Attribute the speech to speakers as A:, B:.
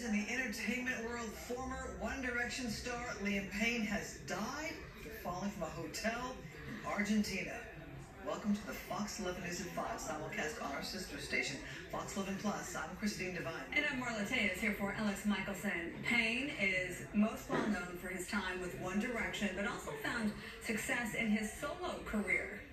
A: in the entertainment world, former One Direction star Liam Payne has died after falling from a hotel in Argentina. Welcome to the Fox 11 News at 5 simulcast on our sister station, Fox 11 Plus. I'm Devine.
B: And I'm Marla Téllez here for Alex Michelson. Payne is most well known for his time with One Direction, but also found success in his solo career.